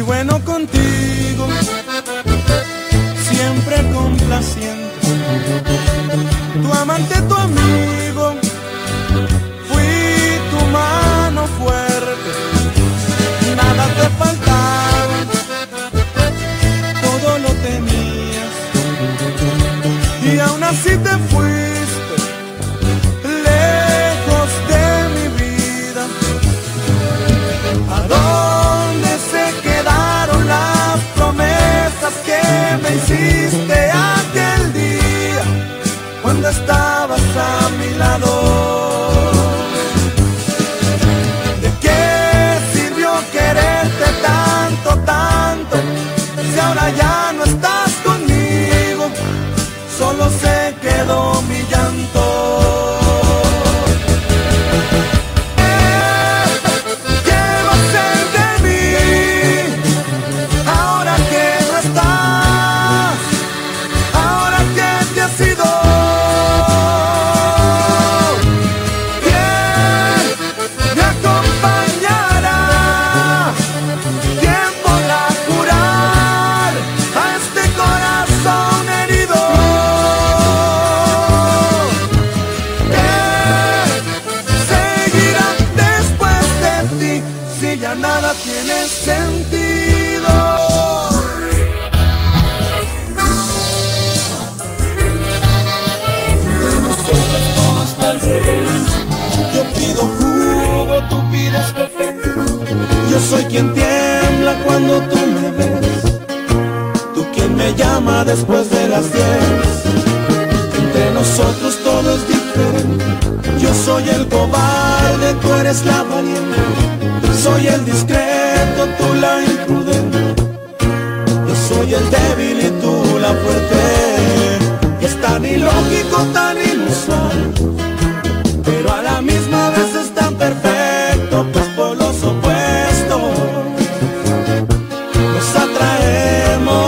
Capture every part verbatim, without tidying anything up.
bueno contigo, siempre complaciente, tu amante, tu amigo, fui tu mano fuerte, nada te faltaba, todo lo tenías, y aún así te fuiste lejos de mi vida. ¿A dónde se quedaron las promesas que me hiciste aquel día cuando estabas a mi lado? ¿De qué sirvió quererte tanto, tanto, si ahora ya no estás conmigo? Solo se quedó mi llanto. Nada tiene sentido. Yo pido jugo, tú pides café. Yo soy quien tiembla cuando tú me ves. Tú quien me llama después de las diez. Entre nosotros todo es diferente. Yo soy el cobarde, tú eres la valiente. Soy el discreto, tú la imprudente. Yo soy el débil y tú la fuerte. Y es tan ilógico, tan inusual, pero a la misma vez es tan perfecto, pues por los opuestos nos atraemos.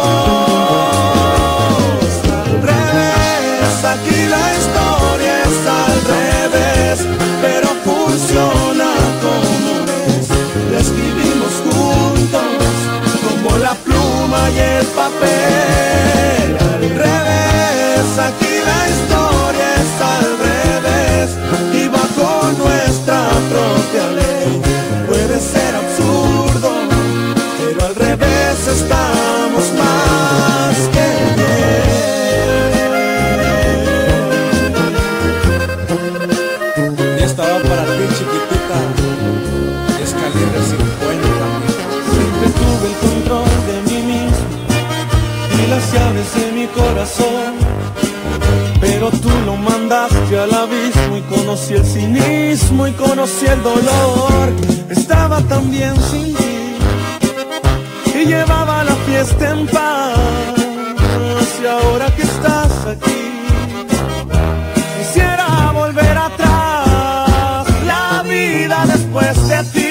Al revés, aquí la historia es al revés, pero funciona como la escribimos juntos, como la pluma y el papel. Al revés, aquí la historia es al revés, y bajo nuestra propia ley. Puede ser absurdo, pero al revés estamos más que bien. Y esta va para ti, chiquitita. Calibre cincuenta. Siempre tuve el control de mí mismo y las llaves de mi corazón, pero tú lo mandaste al abismo y conocí el cinismo y conocí el dolor. Estaba tan bien sin ti y llevaba la fiesta en paz, y ahora que estás aquí quisiera volver atrás. La vida después de ti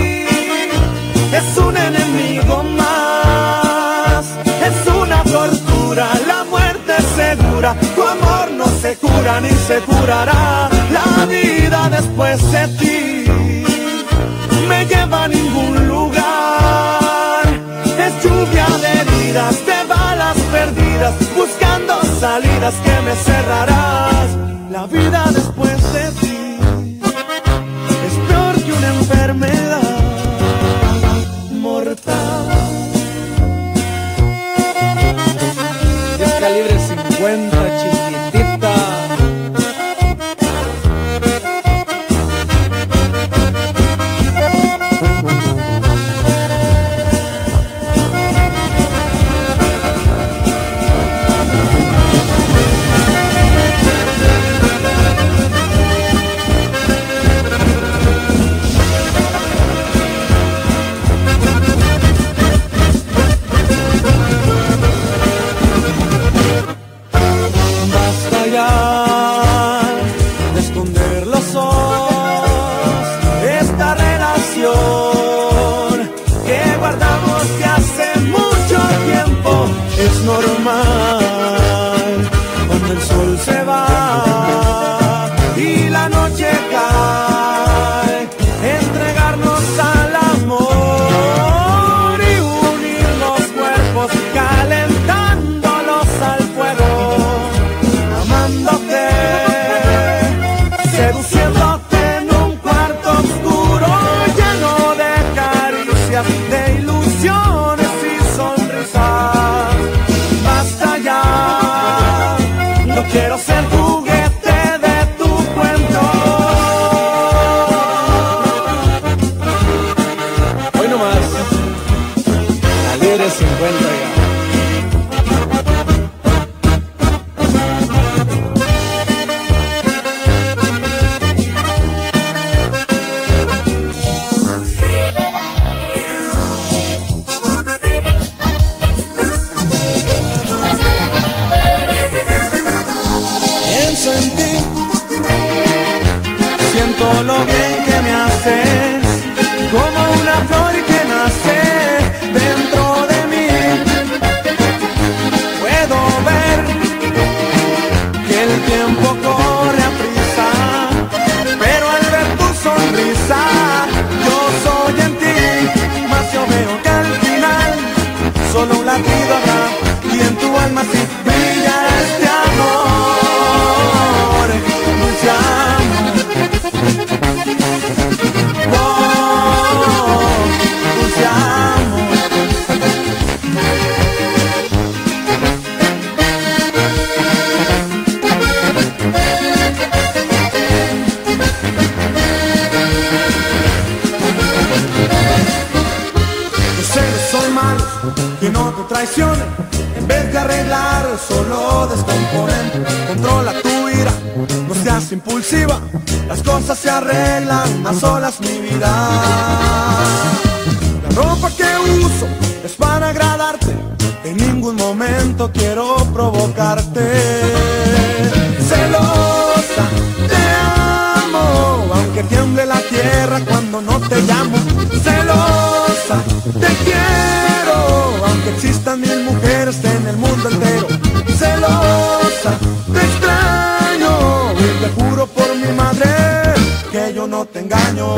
es un enemigo más, es una tortura, la muerte es segura, tu amor no se cura ni se curará. La vida después de ti me lleva a ningún lugar, es lluvia de heridas, de balas perdidas, buscando salidas que me cerrarás. La vida después de ti es peor que una enfermedad mortal. Es calibre cincuenta, chiquitita. Normal, cuando el sol se va y la noche cae, entregarnos al amor y cincuenta ya. Pienso en ti, siento lo bien que me haces, como una flor que nace dentro de mí. Puedo ver que el tiempo corre a prisa, pero al ver tu sonrisa yo soy en ti. Mas yo veo que al final solo un latido habrá y en tu alma sí brillará este amor. Dulce amor, oh, dulce amor. Los seres son malos, que no te traicionen, en vez de arreglar solo descomponen. Controla tu ira, no seas impulsiva, las cosas se arreglan a solas, mi vida. La ropa que uso es para agradarte, en ningún momento quiero provocarte. Celosa, te amo, aunque tiemble la tierra cuando no te llamo. Celosa, te quiero, aunque existan mil mujeres en el mundo entero. Celosa, te extraño, y te juro por mi madre que yo no te engaño.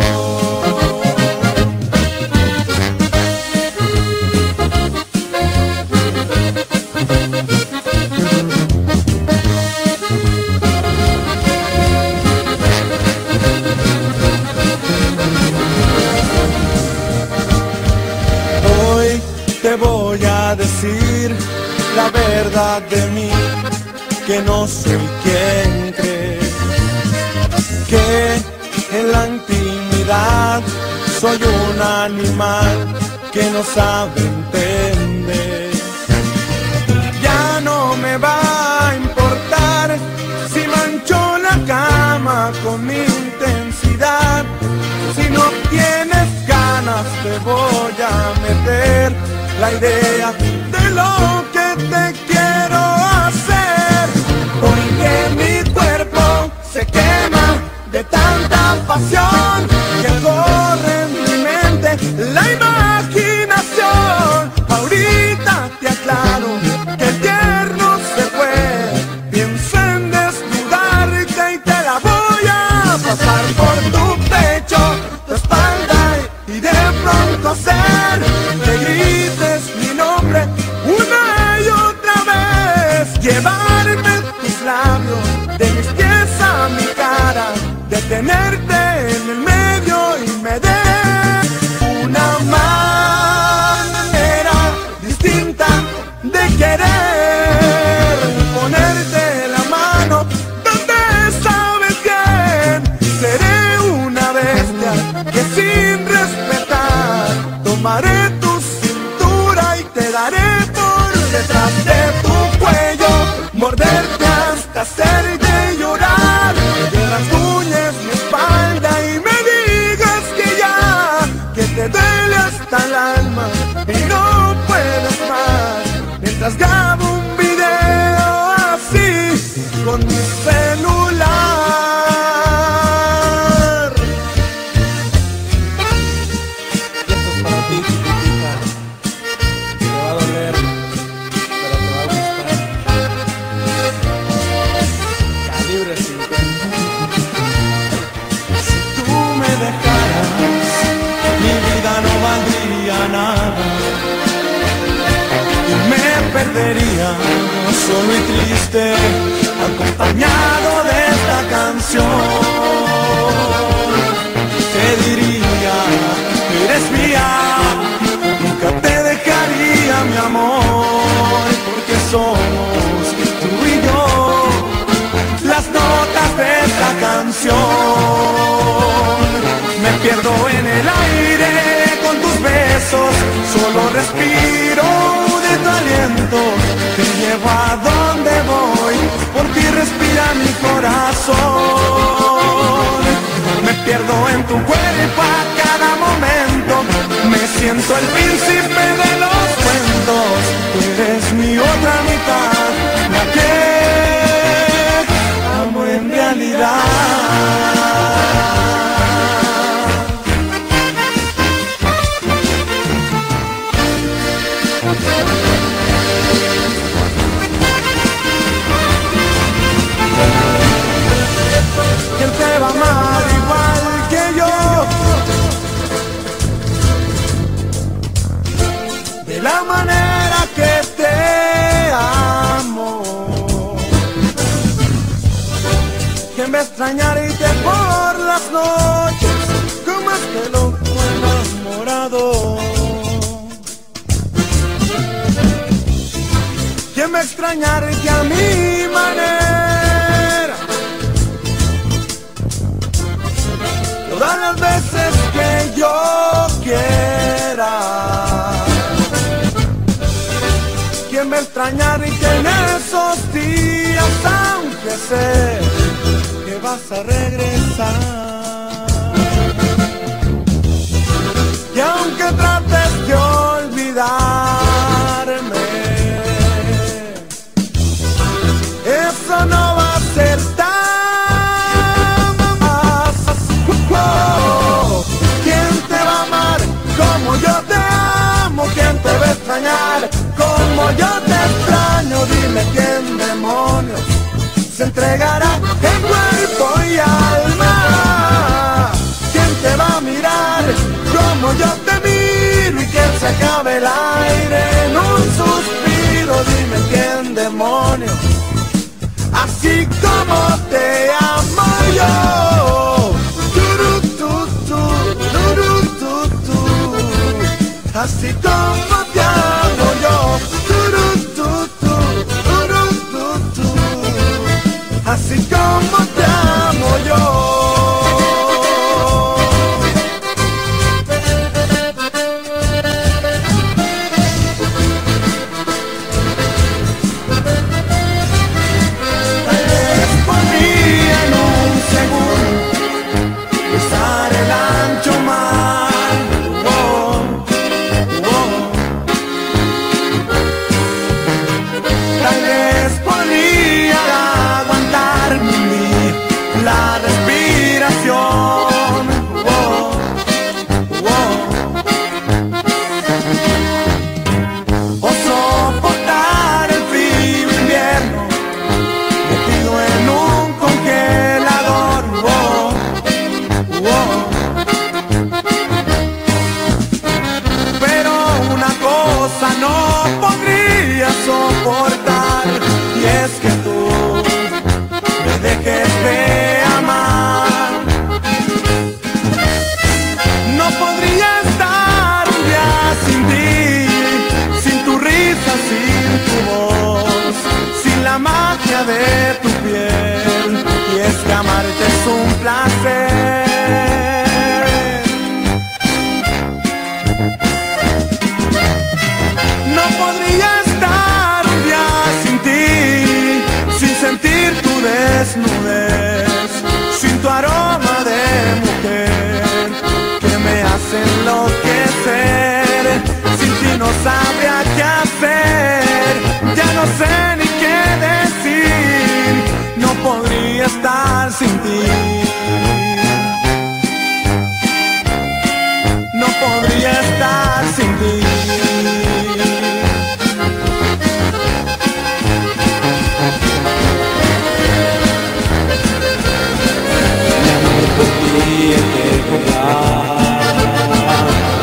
Hoy te voy a decir la verdad de mí, que no soy quien crees, que en la intimidad soy un animal que no sabe entender. Ya no me va a importar si mancho la cama con mi intensidad. Si no tienes ganas te voy a meter la idea de lo que te quiero hacer. Porque mi cuerpo se quema de tanta pasión que corre en mi mente la imaginación. Ahorita te aclaro que el tierno se fue, pienso en desnudarte y te la voy a pasar por tu pecho, tu espalda y de pronto hacer que grites mi nombre una y otra vez. Llevarme tus labios de mis pies a mi cara, detenerte en el medio y me des una manera distinta de querer. Ponerte la mano donde sabes bien. Seré una bestia que sin respetar tomaré tu cintura y te daré por detrás de tu cuello, morderte hasta hacerte llorar, que rasguñes mi espalda y me digas que ya, que te duele hasta el alma y no puedes más, mientras grabo un video así con mi celular. Y esto es para ti, chiquitita. Te va a doler, pero te va a gustar. Calibre cincuenta. Si tú me dejaras, mi vida no valdría nada y me perdería solo y triste, acompañado de esta canción. Te diría, eres mía, nunca te dejaría, mi amor, porque somos tú y yo las notas de esta canción. Me pierdo en el aire con tus besos, solo respiro tu cuerpo a cada momento. Me siento el príncipe de los cuentos. Tú eres mi otra mitad, la que amo en realidad. ¿Quién te va a amar igual que yo? De la manera que te amo. ¿Quién va a extrañarte por las noches como este loco enamorado? ¿Quién va a extrañarte a mi manera? Todas las veces que yo quiera. ¿Quién va a extrañar y que en esos días, aunque sé que vas a regresar, y aunque trates de olvidarme, eso no va a ser tan. ¿Quién te va a amar como yo te amo? ¿Quién te va a extrañar como yo te extraño? Dime quién demonios se entregará en cuerpo y alma. ¿Quién te va a mirar como yo te miro y quién se acabe el aire en un suspiro? Dime quién demonios, así como te amo yo. Así como te amo yo, turu, tu, tu, turu, tu, tu. Así como te amo yo. Tal vez podría en un segundo cruzar el ancho mar. Tal vez podría aguantar la respiración, oh, oh. O soportar el frío invierno metido en un congelador, oh, oh. Pero una cosa no podría soportar, y es que tú me dejes de amar. No podría estar un día sin ti, sin tu risa, sin tu voz, sin la magia de tu piel. Y es que amarte es un placer. No podría estar un día sin ti, sin sentir tu desnudez, sin tu aroma de mujer que me hace enloquecer. Sin ti no sabría qué hacer, ya no sé ni qué decir. No podría estar sin ti, no podría estar sin ti. Mi amor por ti es de verdad.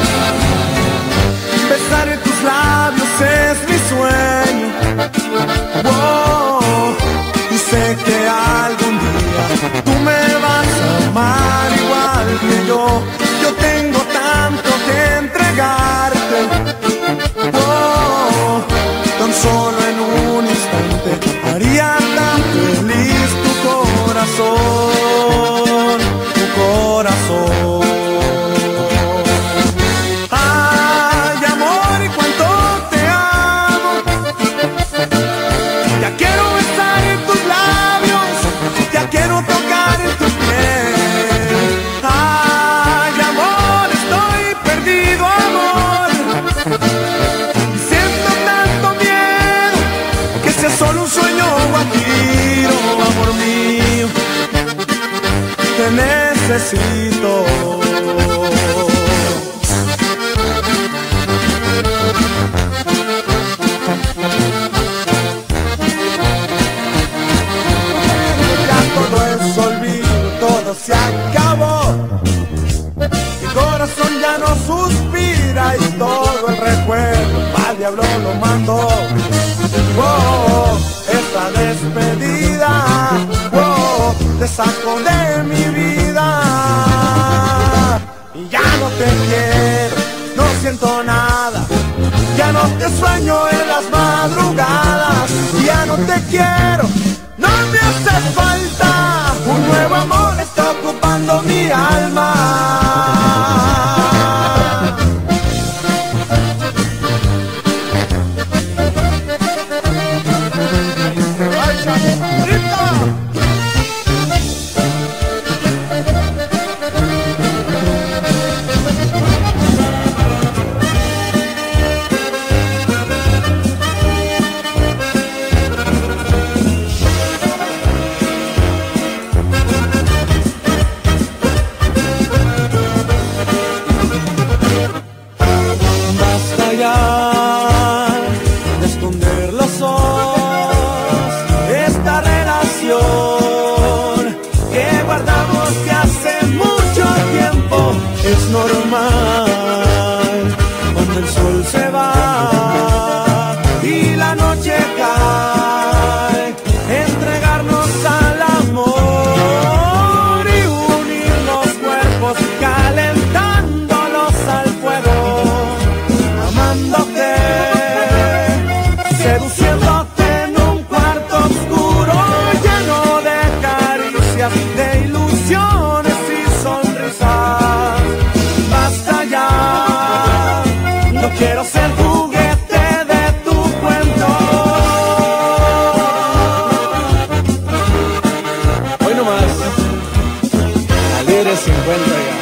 necesito. Ya todo es olvido, todo se acabó. Mi corazón ya no suspira y todo el recuerdo al diablo lo mandó. Oh, esta despedida, oh, te saco de mi vida. Y ya no te quiero, no siento nada. Ya no te sueño en las madrugadas. Ya no te quiero, no me hace falta. Un nuevo amor está ocupando mi alma. De esconder los ojos, esta relación que guardamos de hace mucho tiempo es normal. Cuando el sol se va y la noche cae, entregarnos al amor y unir los cuerpos, calentándolos al fuego, amándote, seduciéndote en un cuarto oscuro lleno de caricias, de ilusiones y sonrisas. Basta ya, no quiero ser juguete de tu cuento. Hoy nomás, Alegre cincuenta ya.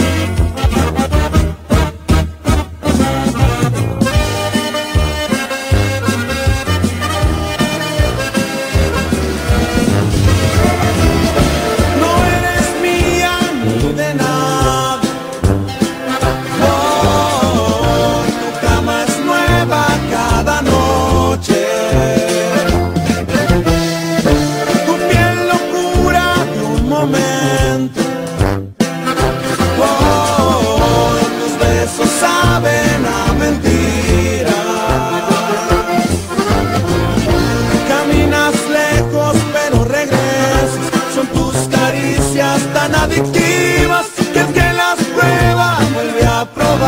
Tan adictivas que el que las prueba vuelve a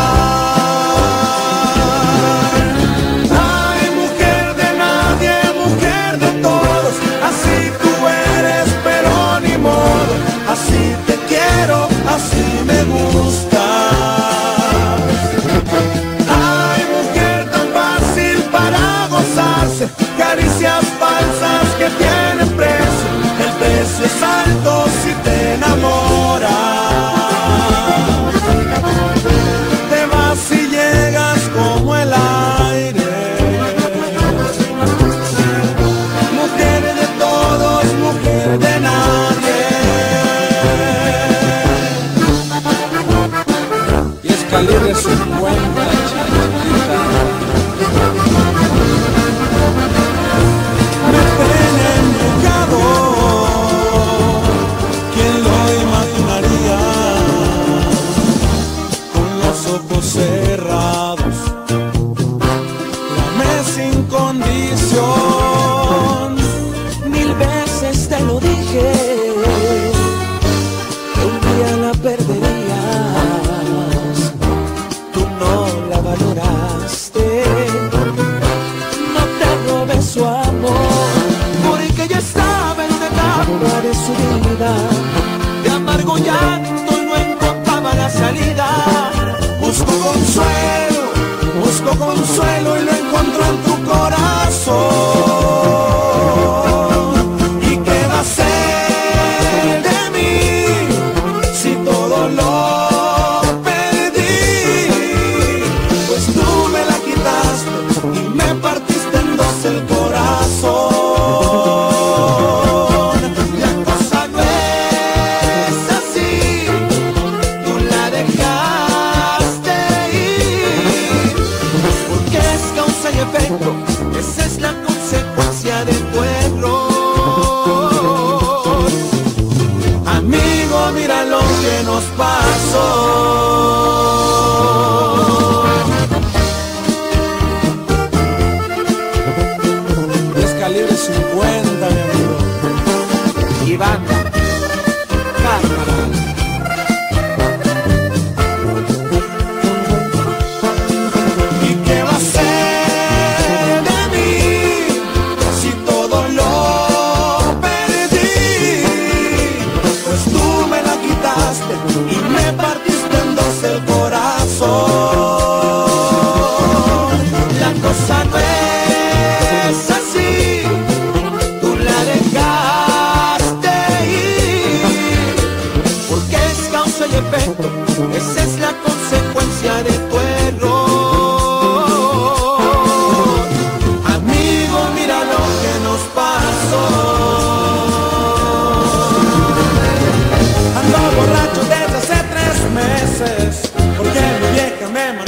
probar. Ay, mujer de nadie, mujer de todos, así tú eres, pero ni modo. Así te quiero, así me gustas. Ay, mujer tan fácil para gozarse, caricias falsas que tienen precio. El precio es alto si te enamoras. Te vas y llegas como el aire. Mujer de todos, mujer de nadie. Y es calibre cincuenta, chiquita. Me tienen llegado. Ojos cerrados, lame sin condición. Mil veces te lo dije, que un día la perderías. Tú no la valoraste, no te robes su amor, porque yo estaba en una etapa de su vida de amargo llanto y no encontraba la salida. Busco consuelo, busco consuelo y lo encuentro en tu corazón.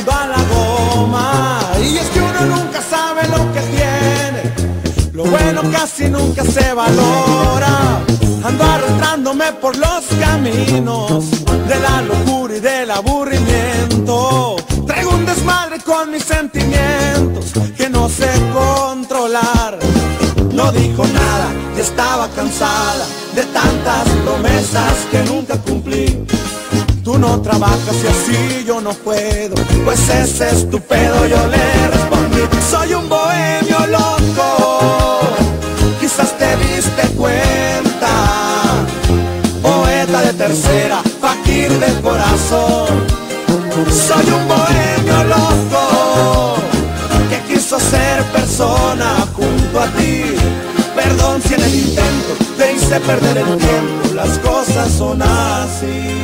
tirando a la goma. Y es que uno nunca sabe lo que tiene, lo bueno casi nunca se valora. Ando arrastrándome por los caminos de la locura y del aburrimiento. Traigo un desmadre con mis sentimientos que no sé controlar. No dijo nada, ya estaba cansada de tantas promesas que nunca cumplí. Tú no trabajas y así yo no puedo, pues ese es tu pedo. Yo le respondí, soy un bohemio loco, quizás te diste cuenta. Poeta de tercera, fakir del corazón. Soy un bohemio loco que quiso ser persona junto a ti. Perdón si en el intento te hice perder el tiempo, las cosas son así.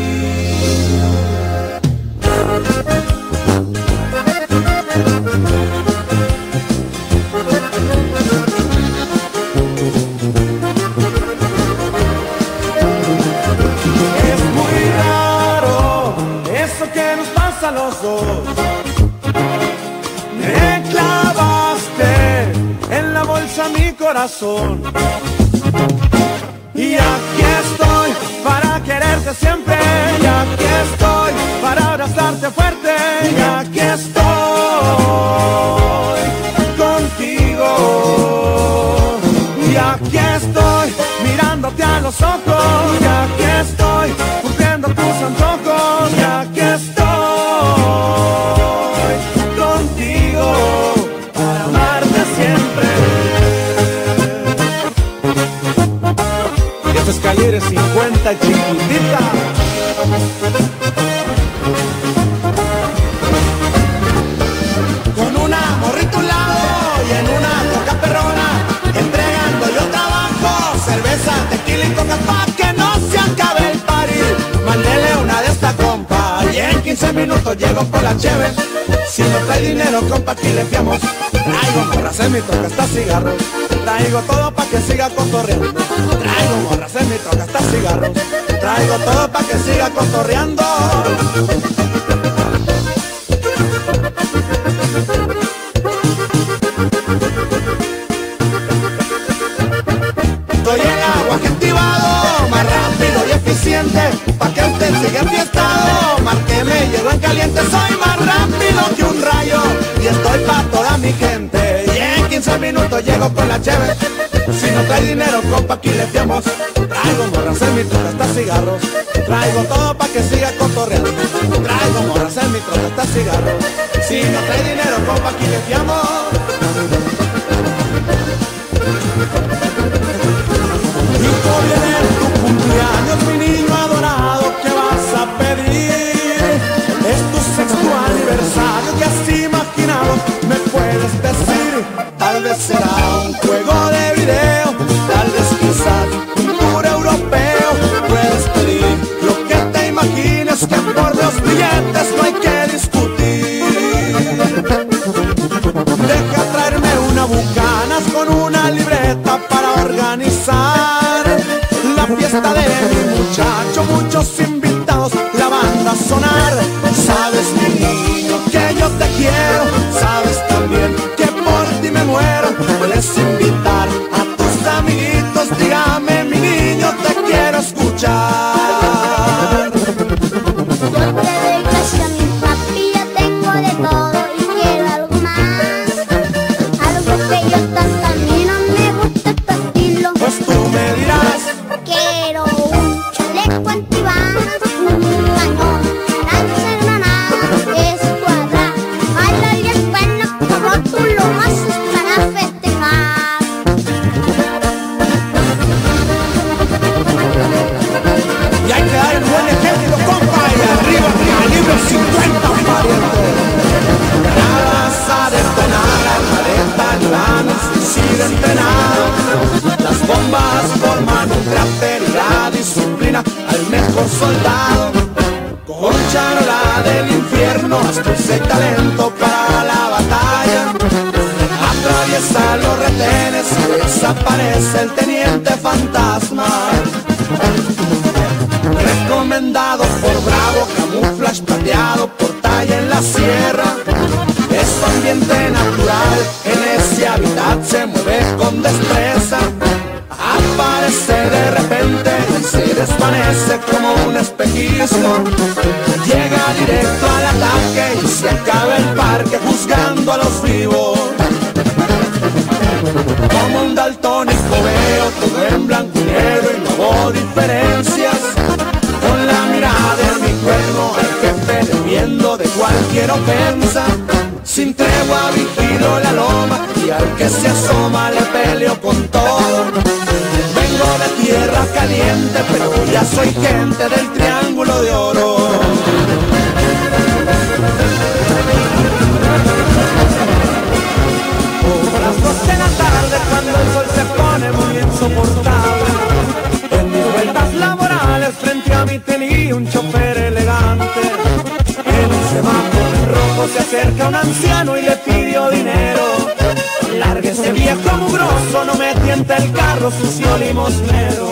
Es muy raro eso que nos pasa a los dos. Me clavaste en la bolsa mi corazón, y aquí estoy para quererte siempre, y aquí estoy para abrazarte fuerte, y aquí estoy contigo, y aquí estoy mirándote a los ojos, y aquí estoy cumpliendo tus antojos, y aquí estoy contigo para amarte siempre. Y esta escalera es cincuenta chiquitita. Con una morrita a un lado y en una coca perrona, entregando yo trabajo, cerveza, tequila y coca pa' que no se acabe el party. Mándele una de esta compa y en quince minutos llego por la cheve. Si no trae dinero, compa, aquí le fiamos. Traigo morras en mi troca hasta cigarros, traigo todo pa' que siga cotorreando. Traigo morras en mi troca hasta cigarros, traigo todo pa' que siga cotorreando. Soy el agua activado, más rápido y eficiente, pa' que usted siga enfiestado. Márqueme, llego en caliente, soy más rápido que un rayo y estoy pa' toda mi gente. Y en quince minutos llego con la cheve. Si no trae dinero, compa, aquí le fiamos. Traigo morras en mi troca hasta cigarros, traigo todo pa' que siga cotorreando. Traigo morras en mi troca hasta cigarros. Si no trae dinero, compa, aquí le fiamos. Hijo, viene tu cumpleaños, mi niño adorado, ¿qué vas a pedir? Es tu sexto aniversario, ¿qué has imaginado? Me puedes decir, tal vez será un juego de video, tal vez quizás un tour europeo. Puedes pedir lo que te imagines, que por los billetes no hay que discutir. Deja traerme una bucanas con una libreta para organizar la fiesta de mi muchacho, muchos invitados, la banda a sonar. Sabes, mi niño, que yo te quiero, sabes también que por ti me muero. Puedes invitar a tus amiguitos, dígame, mi niño, te quiero escuchar. Yo te doy gracias, mi papi, ya tengo de todo y quiero algo más, algo que yo tanto a mí no me gusta tu estilo. Pues tú me dirás, quiero un chaleco antibalas, un cañón, lanza granada, escuadra, bailar y es bueno como tú lo haces para festejar. y hay que dar el buen ejemplo, compa, y arriba, arriba, libre cincuenta, pariente. Granadas a detonar, armaleta, granos, sin entrenar. Las bombas forman un cráter y la disciplina al mejor soldado. Con charola del infierno, astucia y talento para la batalla. Atraviesa los retenes y desaparece el teniente fantasma. Recomendado por Bravo, camuflaje plateado por talla en la la sierra es su ambiente natural, en ese hábitat se mueve con destreza. Aparece de repente y se desvanece como un espejismo. Llega directo al ataque y se acaba el parque juzgando a los vivos. Como un daltónico veo todo en blanco y negro y no hago diferencias. Con la mirada de mi cuerno al jefe debiendo de cualquier ofensa. Sin tregua vigilo la loma y al que se asoma le peleo con todo. Vengo de tierra caliente pero ya soy gente del Triángulo de Oro. Las dos de la tarde cuando el sol se pone muy insoportable. En mis vueltas laborales frente a mí tenía un chofer elegante. En un semáforo rojo se acerca un anciano y le pidió dinero. Lárguese viejo mugroso, no me tienta el carro sucio limosnero.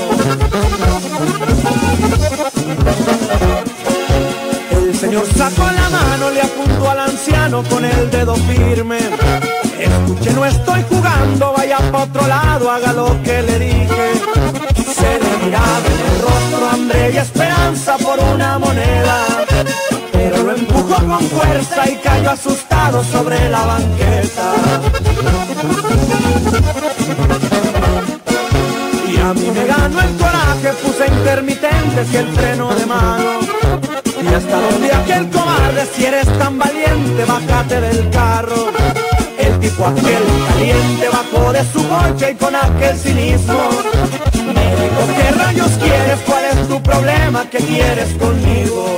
El señor sacó la mano, le apuntó al anciano con el dedo firme. Escuche, no estoy jugando, vaya pa' otro lado, haga lo que le dije. Se le miraba en el rostro hambre y esperanza por una moneda, pero lo empujó con fuerza y cayó asustado sobre la banqueta. Y a mí me ganó el coraje, puse intermitentes y el freno de mano. Y hasta donde aquel cobarde, si eres tan valiente, bájate del carro. El tipo aquel caliente bajó de su coche y con aquel cinismo me dijo: ¿qué rayos quieres? ¿Cuál es tu problema? ¿Qué quieres conmigo?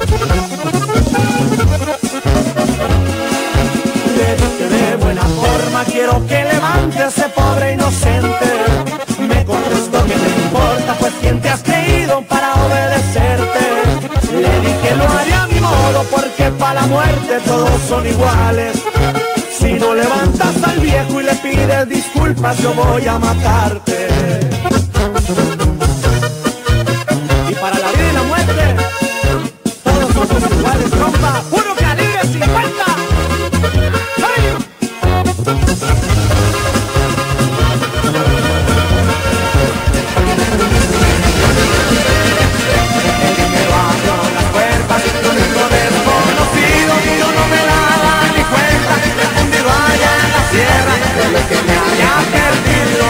Le dije de buena forma: quiero que levante ese pobre inocente. Me contestó: ¿qué te importa? Pues ¿quién te has creído para obedecerte? Le dije: lo haré a mi modo porque para la muerte todos son iguales. Si no levantas al viejo y le pides disculpas, yo voy a matarte. Y para la vida y la muerte, todos somos iguales, compa. Puro calibre cincuenta. ¡Ay! Me bajo las puertas con un desconocido y yo no me daba ni cuenta. Allá en la sierra, de lo que me había perdido.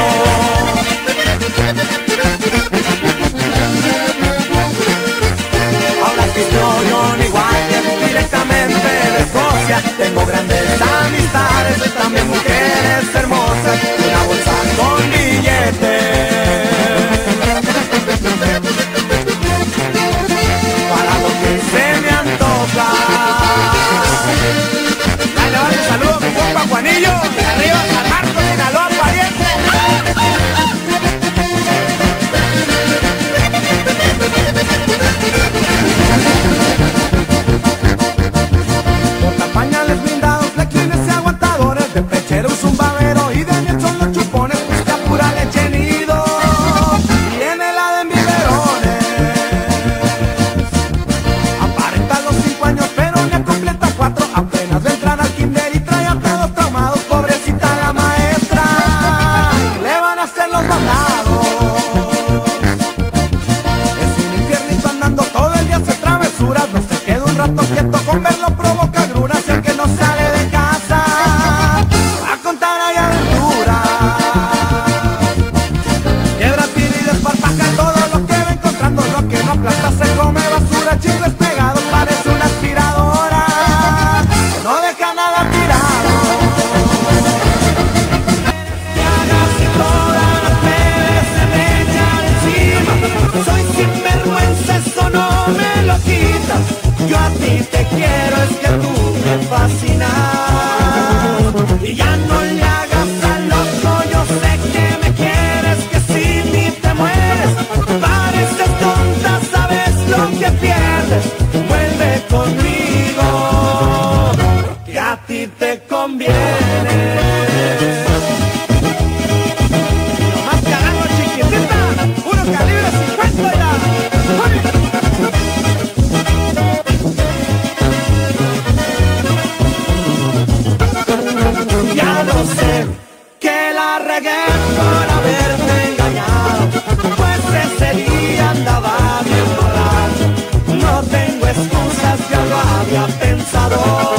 Ahora que estoy en igual, directamente de Escocia. Tengo grandes amistades, también mujeres hermosas, una bolsa con billetes. Para lo que se me antoja. Un saludo a mi compa Juanillo, de arriba San Marcos, Sinaloa, pariente. Portapañales blindados, flequines y aguantadores, de pecheros un babero y de miel son los chupones, busca pura leche nido, viene la de biberones. Aparenta los cinco años, pero le completa cuatro, apenas de entrar al kinder y trae a todos traumados, pobrecita la maestra, le van a hacer los mandados. Es un infiernito andando todo el día, hace travesuras, no se queda un rato quieto, con verlo provoca gruras, y el que no sale de casa a contar hay aventuras. Quiebra, tira y desparpaja todo lo que va encontrando, lo que no aplasta se come basura, chicles pegados, parece una aspiradora, no deja nada tirado. Que hagas y todas las plebes se me echan encima. Soy sinvergüenza, eso no me lo quitas. Yo a ti te quiero, es que tú me fascinas. Y ya no le hagas al loco, yo sé que me quieres, que sin mí te mueres. Pareces tonta, sabes lo que pierdes. Vuelve conmigo, que a ti te conviene. Nomás que agarro chiquitita, puro calibre cincuenta ya. ¡Ay! pegué por haberte engañado, pues ese día andaba bien borracho. No tengo excusas, ya lo había pensado.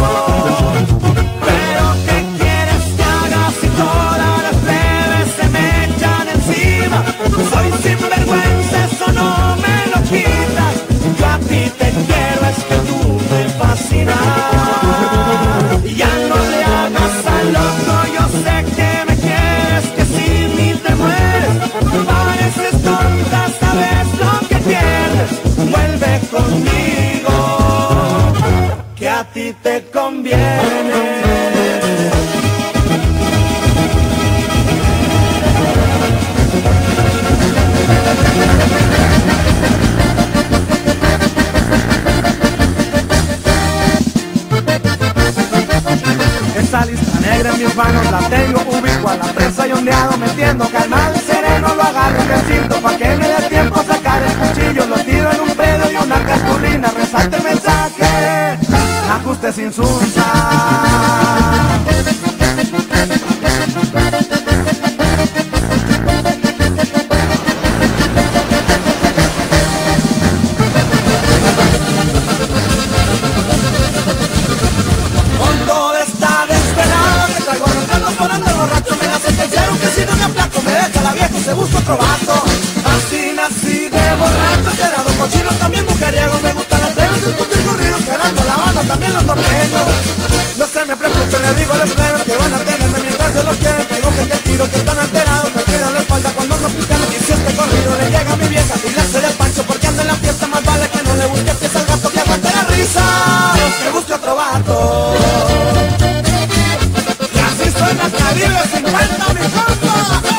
Pero ¿qué quieres que haga si todas las plebes se me echan encima? Soy sinvergüenza, eso no me lo quitas. Yo a ti te quiero, es que tú me fascinas. Ya no le hagas al loco, yo sé que me quieres, que sin mí te mueres. Pareces tonta, sabes lo que pierdes. Vuelve conmigo, que a ti te conviene. Esa lista negra en mis manos la tengo, ubico a la presa y ondeado metiendo calmado y sereno lo agarro y recinto pa' que me dé tiempo a sacar el cuchillo, lo tiro en un pedo y una cartulina, resalte el mensaje, ajuste sin sunza. Se busca otro vato, así nací de borracho, quedado cochino, también mujeriego, me gustan las plebes, el puto y corrido, quedando la banda, también los norteños. No se me preocupen, le digo a los plebes que van a tenerme mientras yo los quiero, tengo que te tiro, que están alterados, me tiran la espalda cuando no pican, y si este corrido le llega a mi vieja, y le hace de pancho, porque anda en la fiesta, más vale que no le busque pieza al gato, que aguante la risa, que busque otro vato. Y así suena Caribe cincuenta, mi compa.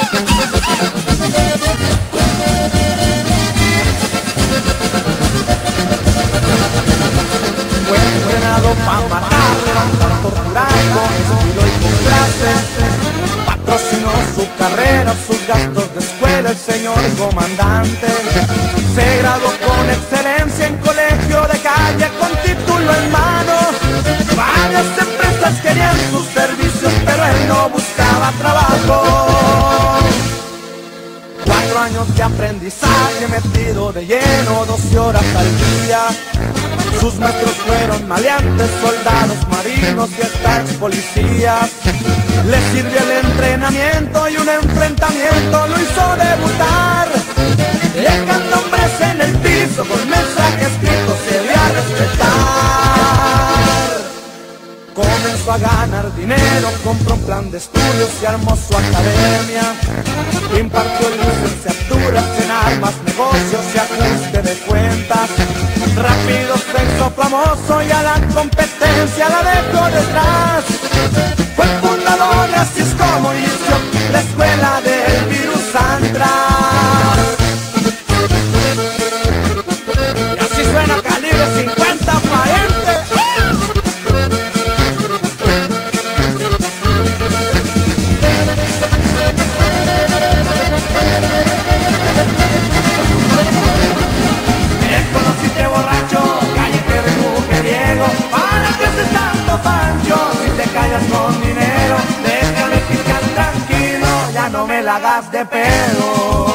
Pa' matar, levantar, torturar con estilo y con clase. Patrocinó su carrera, sus gastos de escuela el señor comandante. Se graduó con excelencia en colegio de calle con título en mano. Varias empresas querían sus servicios, pero él no buscaba trabajo. Cuatro años de aprendizaje metido de lleno, doce horas al día. Sus maestros fueron maleantes, soldados, marinos y hasta ex policías. Le sirvió el entrenamiento y un enfrentamiento lo hizo debutar. Dejando hombres en el piso con mensajes escritos se dio a respetar. Comenzó a ganar dinero, compró un plan de estudios y armó su academia. Impartió licenciaturas en armas, negocios y ajuste de cuentas. Rápido se hizo famoso y a la competencia la dejó detrás. Fue el fundador y así es como inició la escuela del virus Antras. Y así suena Calibre cincuenta, pariente. ¿Para qué haces tanto pancho? Si te callas con dinero, déjame picar tranquilo, ya no me la hagas de pedo.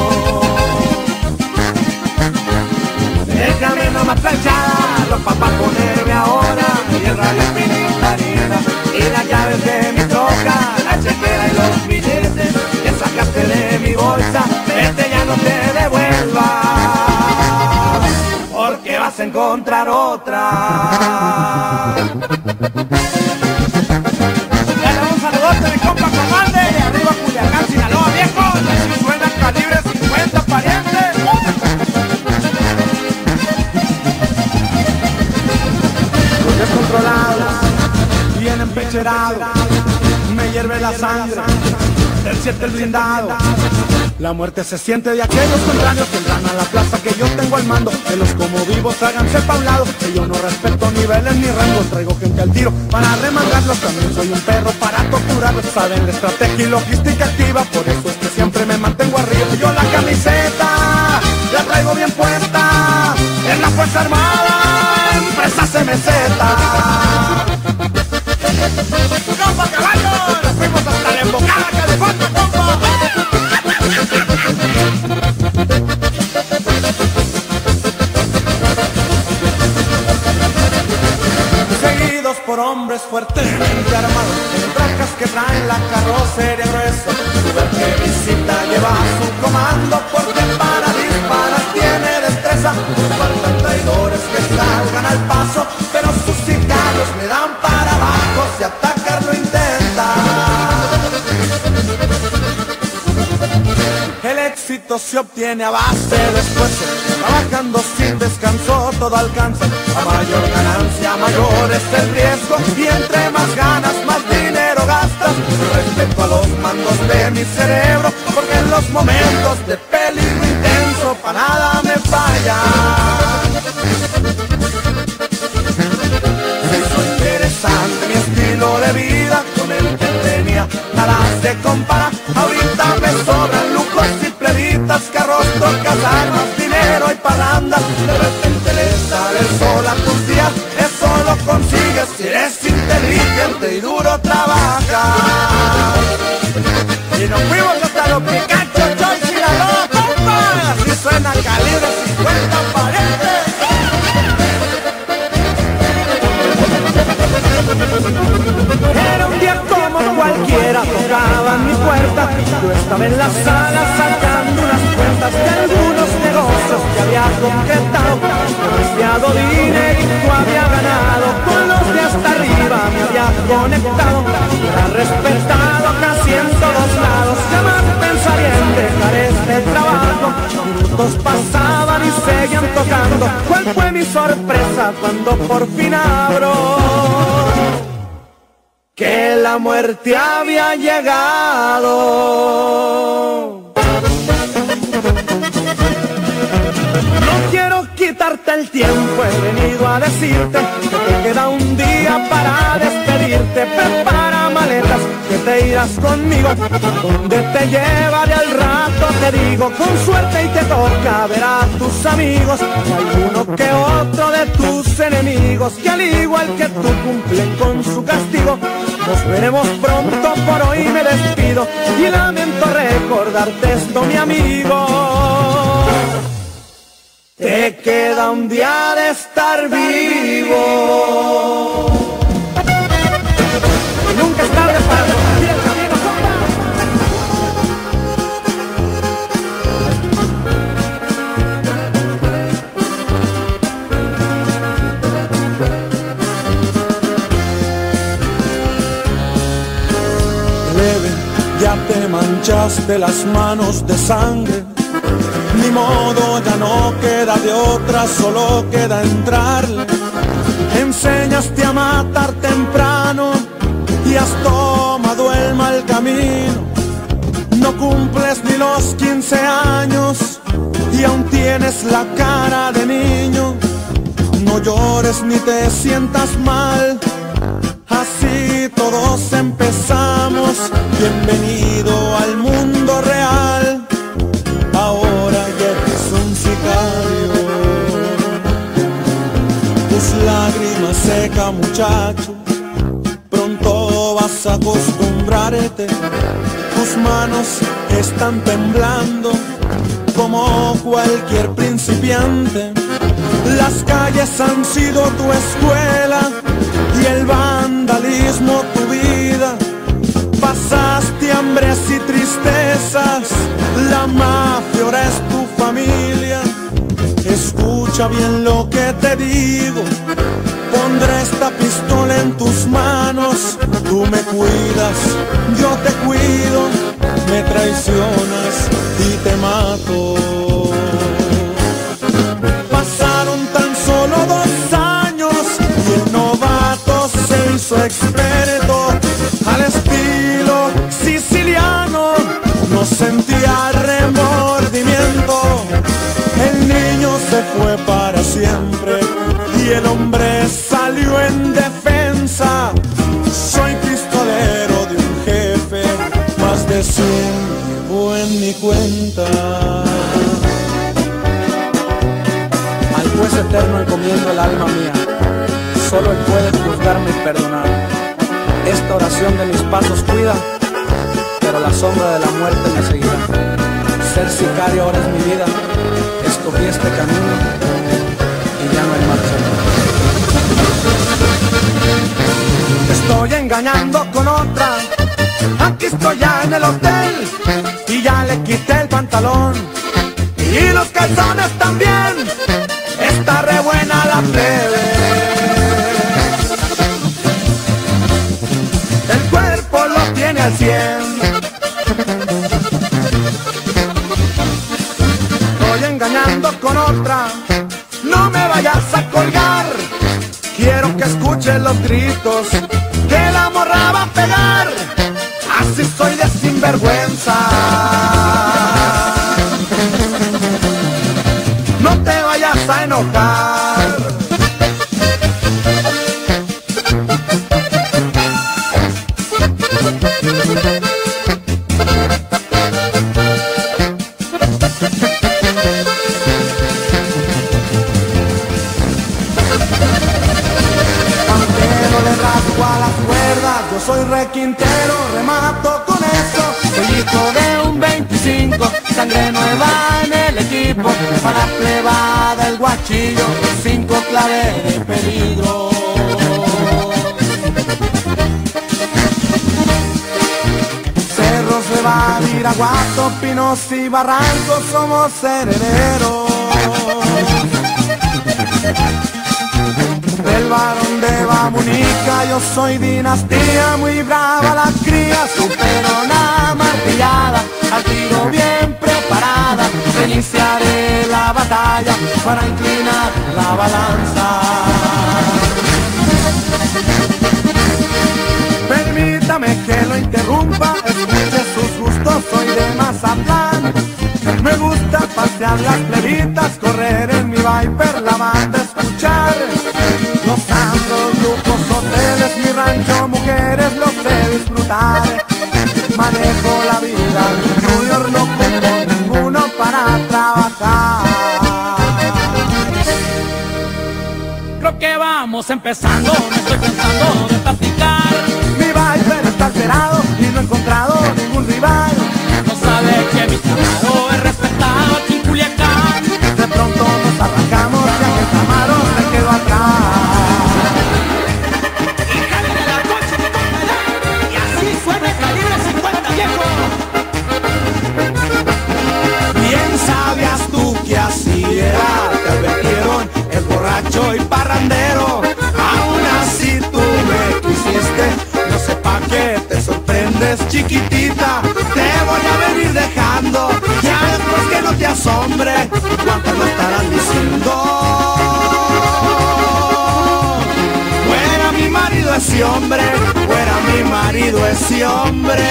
Déjame nomás planchar los papas ponerme ahora, y el radio pinitarina, y las llaves de mi troca, la chequera y los billetes que sacaste de mi bolsa, vete, ya no te devuelvas, porque vas a encontrar otra. Dale un saludote mi compa Comande, de arriba Culiacán, Sinaloa, viejo. Así suena Calibre cincuenta, pariente. Los descontrolados, bien empecherados, me hierve la sangre del siete blindado. La muerte se siente de aquellos contrarios que entran a la plaza que yo tengo al mando. De los como vivos háganse pa' un lado, que yo no respeto niveles ni rangos. Traigo gente al tiro para remangarlos, también soy un perro para torturarlos. Saben la estrategia y logística activa, por eso es que siempre me mantengo arriba. Yo la camiseta la traigo bien puesta, en la Fuerza Armada, empresa C M Z. ¡Compa caballo! Nos fuimos hasta la embocada, California, compa. hombres fuertemente armados, en trocas que traen la carrocería gruesa. El que visita lleva su comando, porque para disparar tiene destreza. Faltan traidores que salgan al paso, pero sus sicarios le dan para abajo si atacar lo intenta. El éxito se obtiene a base de esfuerzo, trabajando sin descanso todo alcanza. A mayor ganancia, mayor es el riesgo, y entre más ganas, más dinero gastas. Respeto a los mandos de mi cerebro, porque en los momentos de peligro intenso para nada me falla. Se hizo interesante mi estilo de vida, con el que tenía nada se compara. Ahorita me sobran lujos y pleditas, carros, trocas, armas, dinero y parranda. De repente le sale el sol a tus días, eso lo consigues si eres inteligente y duro trabajas. Y nos fuimos hasta los Picacho, Choice y la Loba, compa. Así suena Calibre cincuenta parientes. Era un día como cualquiera, tocaba en mi puerta. Yo estaba en la sala sacando unas cuentas de algunos negocios que había concretado. Demasiado dinerito había ganado, con los de hasta arriba me había conectado. Era respetado casi en todos lados, jamás pensaría en dejar este trabajo. Minutos pasaban y seguían tocando. ¿Cuál fue mi sorpresa cuando por fin abro? Que la muerte había llegado. No quiero quitarte el tiempo, he venido a decirte que te queda un día para despedirte. Prepara maletas, que te irás conmigo. Donde te llevaré al rato te digo, con suerte y te toca ver a tus amigos. Hay uno que otro de tus enemigos que al igual que tú cumplen con su castigo. Nos veremos pronto, por hoy me despido y lamento recordarte esto, mi amigo. Te queda un día de estar vivo. Y nunca es tarde para repetir el camino, Leve, ya te manchaste las manos de sangre. Ni modo, ya no queda de otra, solo queda entrarle. Enseñaste a matar temprano y has tomado el mal camino. No cumples ni los quince años y aún tienes la cara de niño. No llores ni te sientas mal, así todos empezamos. Bienvenido al mundo real. Ahora ya eres un sicario. Tus lágrimas seca, muchacho, pronto vas a acostumbrarte. Tus manos están temblando como cualquier principiante. Las calles han sido tu escuela y el vandalismo tu vida. Pasaste hambres y tristezas, la mafia ahora es tu familia. Escucha bien lo que te digo, pondré esta pistola en tus manos. Tú me cuidas, yo te cuido, me traicionas y te mato. Pasaron tan solo dos años y el novato se hizo experto. Al estilo siciliano no sentía remordimiento. El niño se fue para siempre y el hombre salió en defensa. Soy pistolero de un jefe, más de cien llevo en mi cuenta. al juez eterno encomiendo el alma mía. Solo Él puede juzgarme y perdonar. Esta oración de mis pasos cuida, pero la sombra de la muerte me seguirá. Ser sicario ahora es mi vida. Escogí este camino y ya no hay marcha atrás. estoy engañando con otra. Aquí estoy ya en el hotel y ya le quité el pantalón y los calzones también. Está re buena la plebe. El cuerpo lo tiene al cien. Estoy engañando con otra. No me vayas a colgar. Quiero que escuches los gritos que la morra va a pegar. Así soy de sinvergüenza. No te vayas a enojar. Yo soy requintero, remato con eso. Soy hijo de un veinticinco, sangre nueva en el equipo. Para la plebada el guachillo, cinco clave de peligro. Cerros de Badiraguato, Pinos y Barrancos, somos herederos del varón de Babunica. Yo soy dinastía, muy brava la cría, supero una martillada, al tiro bien preparada. Iniciaré la batalla para inclinar la balanza. Permítame que lo interrumpa, escuche sus gustos, soy de Mazatlán. Me gusta pasear las plebitas, correr en mi Viper, la banda escuchar. Los santos, lujos, hoteles, mi rancho, mujeres, lo sé disfrutar. Manejo la vida, New York no tengo ninguno para trabajar. Creo que vamos empezando, me estoy pensando de platicar. Mi Viper está alterado y no he encontrado ningún rival. No sabe que mi Camaro es respetado aquí en Culiacán. De pronto nos arrancamos ya que el Camaro se quedó atrás. Y así suena el calibre cincuenta, viejo. Bien sabías tú que así era, te advirtieron el borracho y parrandero. Aún así tú me quisiste, no sé pa' qué te sorprendes, chiquitita. Te voy a venir dejando, ya después que no te asombre cuánto lo estarán diciendo. Fuera mi marido ese hombre, fuera mi marido ese hombre.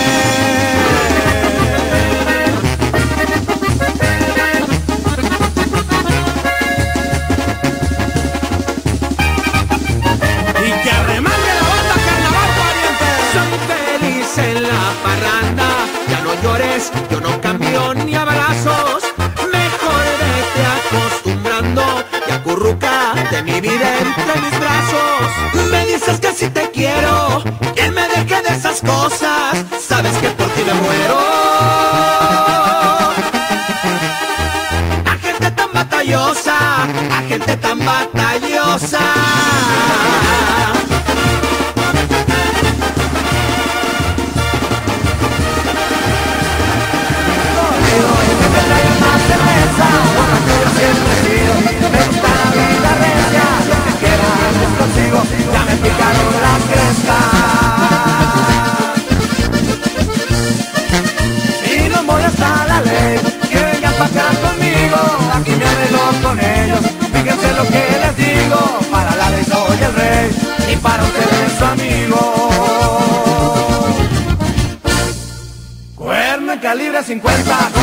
En la parranda, ya no llores, yo no cambio ni abrazos. Mejor vete acostumbrando y acurrucate mi vida entre mis brazos. Me dices que si te quiero, que me deje de esas cosas. Sabes que por ti me muero. A gente tan batallosa, a gente tan batallosa. Me gusta la vida recia, lo que quieras es consigo, ya me picaron la cresta. Y no molesta la ley, que vengan pa' acá conmigo, aquí me arreglo con ellos. Fíjense lo que les digo, para la ley soy el rey, y para ustedes su amigo. Cuerno en calibre cincuenta.